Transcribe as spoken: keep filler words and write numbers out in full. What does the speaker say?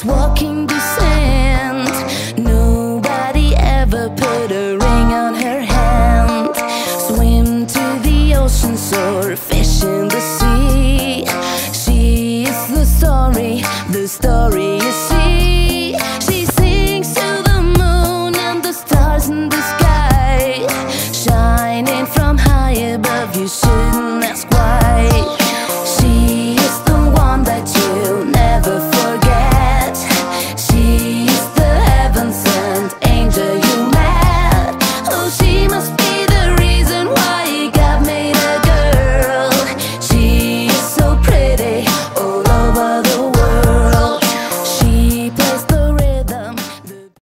walking the sand. Nobody ever put a ring on her hand. Swim to the ocean, soar, fish in the sea. She is the story, the story